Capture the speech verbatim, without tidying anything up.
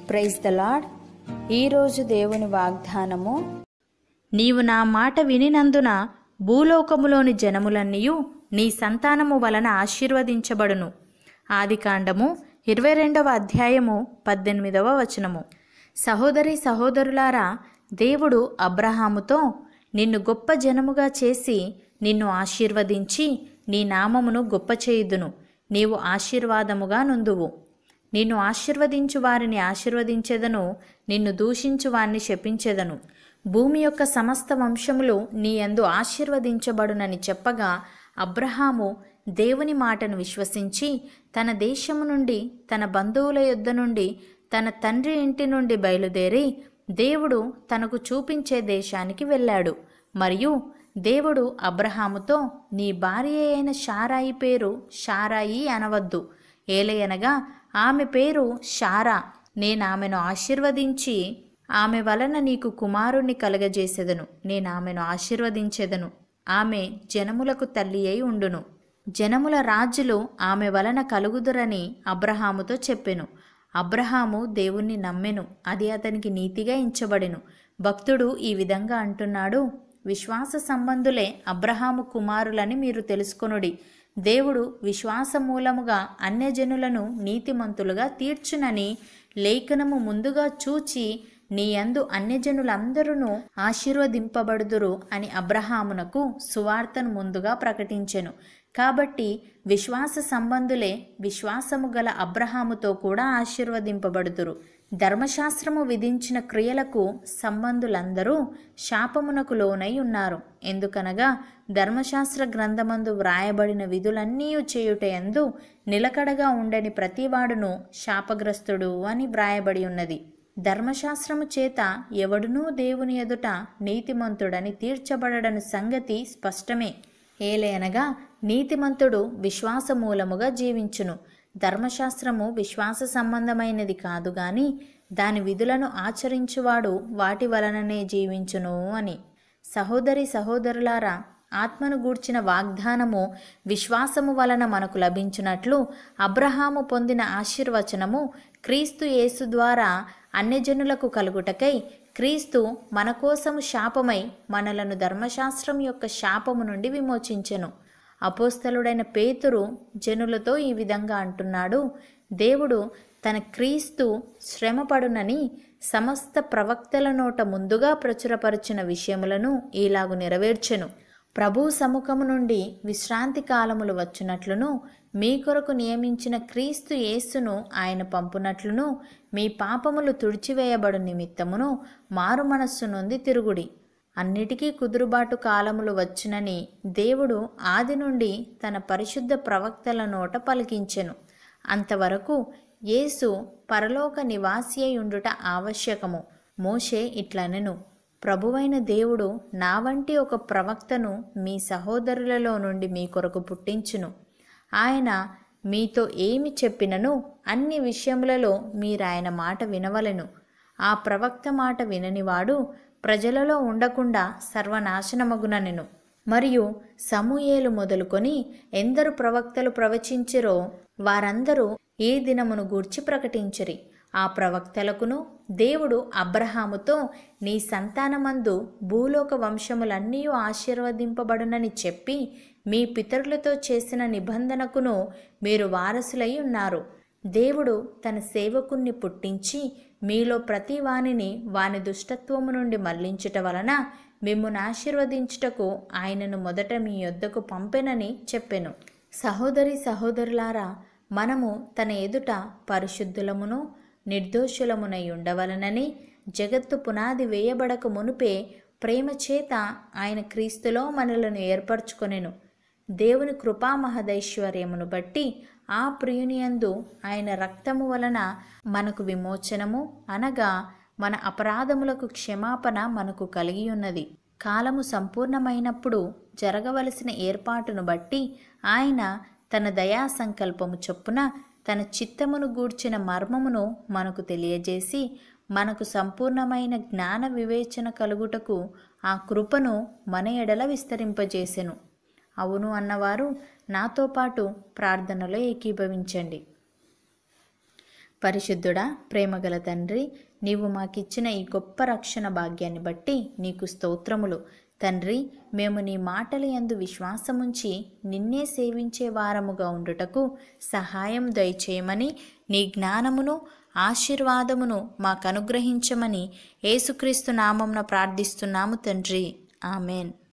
Praise the lord. ఈరోజు దేవుని వాగ్దానము, నీవు నా మాట వినినందున భూలోకములోని జనములన్నీయు నీ సంతానము వలన ఆశీర్వదించబడును. ఆదికాండము ఇరవై రెండవ అధ్యాయము పద్దెనిమిదవ వచనము. సహోదరి సహోదరులారా, దేవుడు అబ్రహాముతో, నిన్ను గొప్ప జనముగా చేసి నిన్ను ఆశీర్వదించి నీ నామమును గొప్ప చేయుదును, నీవు ఆశీర్వాదముగా నుందువు. నిన్ను ఆశీర్వదించు వారిని ఆశీర్వదించెదను, నిన్ను దూషించు వారిని శపించెదను. భూమి యొక్క సమస్త వంశములు నీ యందు ఆశీర్వదించబడునని చెప్పగా, అబ్రహాము దేవుని మాటను విశ్వసించి తన దేశము నుండి, తన బంధువుల యొద్ద నుండి, తన తండ్రి ఇంటి నుండి బయలుదేరి దేవుడు తనకు చూపించే దేశానికి వెళ్ళాడు. మరియు దేవుడు అబ్రహాముతో, నీ భార్య అయిన శారాయి పేరు శారాయి అనవద్దు, ఏలయనగా ఆమె పేరు శారా. నేను ఆమెను ఆశీర్వదించి ఆమె వలన నీకు కుమారుణ్ణి కలగజేసెదను. నేను ఆమెను ఆశీర్వదించెదను, ఆమె జనములకు తల్లి అయి ఉండును. జనముల రాజులు ఆమె వలన కలుగుదురని అబ్రహాముతో చెప్పెను. అబ్రహాము దేవుణ్ణి నమ్మెను, అది అతనికి నీతిగా ఎంచబడెను. భక్తుడు ఈ విధంగా అంటున్నాడు, విశ్వాస సంబంధులే అబ్రహాము కుమారులని మీరు తెలుసుకొనుడి. దేవుడు విశ్వాస మూలముగా అన్యజనులను నీతిమంతులుగా తీర్చునని లేఖనము ముందుగా చూచి, నీ యందు అన్యజనులందరూ ఆశీర్వదింపబడుదురు అని అబ్రహామునకు సువార్తను ముందుగా ప్రకటించెను. కాబట్టి విశ్వాస సంబంధులే విశ్వాసము గల అబ్రహాముతో కూడా ఆశీర్వదింపబడుదురు. ధర్మశాస్త్రము విధించిన క్రియలకు సంబంధులందరూ శాపమునకు లోనై ఉన్నారు. ఎందుకనగా ధర్మశాస్త్ర గ్రంథమందు వ్రాయబడిన విధులన్నీ చేయుటయందు నిలకడగా ఉండని ప్రతివాడును శాపగ్రస్తుడు అని వ్రాయబడి ఉన్నది. ధర్మశాస్త్రము చేత ఎవడునూ దేవుని ఎదుట నీతిమంతుడని తీర్చబడని సంగతి స్పష్టమే. ఏలయనగా నీతిమంతుడు విశ్వాస మూలముగా జీవించును. ధర్మశాస్త్రము విశ్వాస సంబంధమైనది కాదు గాని దాని విధులను ఆచరించువాడు వాటి వలననే జీవించును అని. సహోదరి సహోదరులారా, ఆత్మను గూర్చిన వాగ్దానము విశ్వాసము వలన మనకు లభించినట్లు అబ్రహాము పొందిన ఆశీర్వచనము క్రీస్తు యేసు ద్వారా అన్యజనులకు కలుగుటకై క్రీస్తు మన కోసము శాపమై మనలను ధర్మశాస్త్రం యొక్క శాపము నుండి విమోచించెను. అపోస్తలుడైన పేతురు జనులతో ఈ విధంగా అంటున్నాడు, దేవుడు తన క్రీస్తు శ్రమపడునని సమస్త ప్రవక్తల నోట ముందుగా ప్రచురపరిచిన విషయములను ఈలాగు నెరవేర్చెను. ప్రభు సముఖము నుండి విశ్రాంతి కాలములు వచ్చునట్లును, మీ కొరకు నియమించిన క్రీస్తు యేసును ఆయన పంపునట్లును, మీ పాపములు తుడిచివేయబడు నిమిత్తమును మారు మనస్సు నొంది తిరుగుడి. అన్నిటికీ కుదురుబాటు కాలములు వచ్చునని దేవుడు ఆది నుండి తన పరిశుద్ధ ప్రవక్తల నోట పలికించెను. అంతవరకు యేసు పరలోక నివాసి అయి ఉండుట ఆవశ్యకము. మోషే ఇట్లనెను, ప్రభువైన దేవుడు నా వంటి ఒక ప్రవక్తను మీ సహోదరులలో నుండి మీ కొరకు పుట్టించును. ఆయన మీతో ఏమి చెప్పినను అన్ని విషయములలో మీరాయన మాట వినవలెను. ఆ ప్రవక్త మాట విననివాడు ప్రజలలో ఉండకుండా సర్వనాశనమగుననెను. మరియు సమూయేలు మొదలుకొని ఎందరు ప్రవక్తలు ప్రవచించిరో వారందరూ ఈ దినమును గూర్చి ప్రకటించిరి. ఆ ప్రవక్తలకును దేవుడు అబ్రహాముతో, నీ సంతానమందు భూలోక వంశములన్నీ ఆశీర్వదింపబడునని చెప్పి మీ పితరులతో చేసిన నిబంధనకును మీరు వారసులై ఉన్నారు. దేవుడు తన సేవకుణ్ణి పుట్టించి మీలో ప్రతి వానిని వాని దుష్టత్వము నుండి మళ్లించుట వలన మిమ్మును ఆశీర్వదించుటకు ఆయనను మొదట మీ యొద్దకు పంపెనని చెప్పెను. సహోదరి సహోదరులారా, మనము తన ఎదుట పరిశుద్ధులమును నిర్దోషులమునై ఉండవలనని జగత్తు పునాది వేయబడక మునుపే ప్రేమ చేత ఆయన క్రీస్తులో మనలను ఏర్పరచుకొనెను. దేవుని కృపా మహదైశ్వర్యమును బట్టి ఆ ప్రియునియందు ఆయన రక్తము వలన మనకు విమోచనము, అనగా మన అపరాధములకు క్షమాపణ మనకు కలిగి ఉన్నది. కాలము సంపూర్ణమైనప్పుడు జరగవలసిన ఏర్పాటును బట్టి ఆయన తన దయా సంకల్పము చొప్పున తన చిత్తమును గూర్చిన మర్మమును మనకు తెలియజేసి మనకు సంపూర్ణమైన జ్ఞాన వివేచన కలుగుటకు ఆ కృపను మన ఎడల విస్తరింపజేసెను. అవును అన్నవారు నాతో పాటు ప్రార్థనలో ఏకీభవించండి. పరిశుద్ధుడా, ప్రేమగల తండ్రి, నీవు మాకిచ్చిన ఈ గొప్ప రక్షణ భాగ్యాన్ని బట్టి నీకు స్తోత్రములు. తండ్రి, మేము నీ మాటల యందు విశ్వాసముంచి నిన్నే సేవించే వారముగా ఉండుటకు సహాయం దయచేయమని, నీ జ్ఞానమును ఆశీర్వాదమును మాకు అనుగ్రహించమని యేసుక్రీస్తు నామమున ప్రార్థిస్తున్నాము తండ్రి. ఆమెన్.